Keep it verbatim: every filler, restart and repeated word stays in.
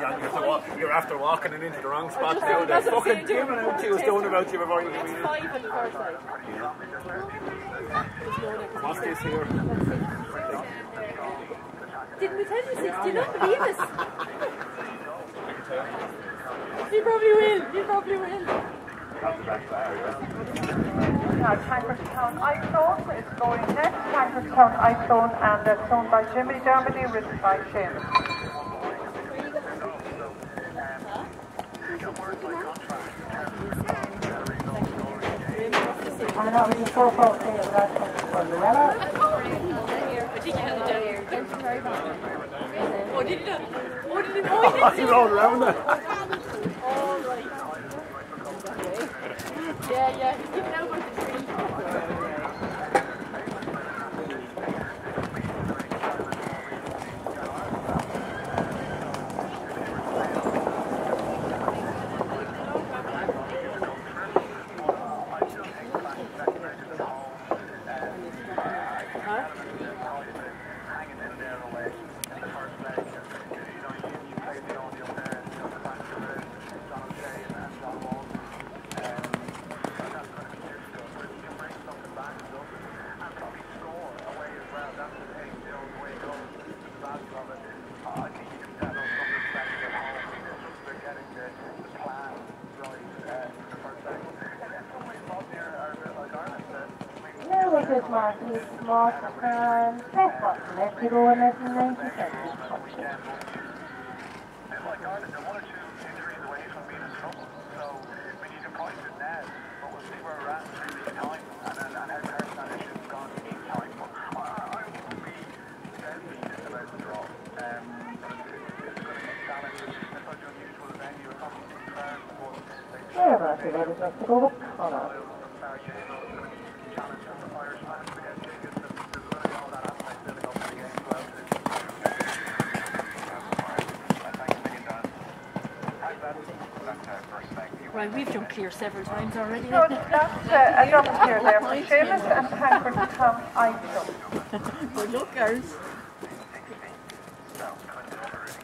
John, you're after, walk, you're after walking and into the wrong spot too. They're fucking giving out to us doing about you before you come in. Five on the far side. What's this here? Didn't we tell you six? Do you not believe us? You probably will. You probably will. Now, Tankardstown iClone is going next. Tankardstown iClone, and it's flown by Jimmy Dermody, ridden by seamus. And that was the four four three of that for Luella. Oh, did you? Oh, did you? Oh, You rolled around there. oh, right. Yeah, yeah, he's giving out about the tree. This market is smart and best button. Let's go and let them ninety seconds. Like Ireland, they're one or two injuries away from being in trouble. So we need to price it now, but we'll see where we're at in three weeks' time and, and, and how Tankardstown issues gone in each time. But I, I would be deadly about the draw. Um, it's going to be a challenge. It's such an unusual venue. It's not big crowds, but they Yeah, but I think that is just to go with Connor. Right, we've jumped clear several times already. So that's uh, a jump here there for seamus and Tankardstown iClone. Good luck, girls.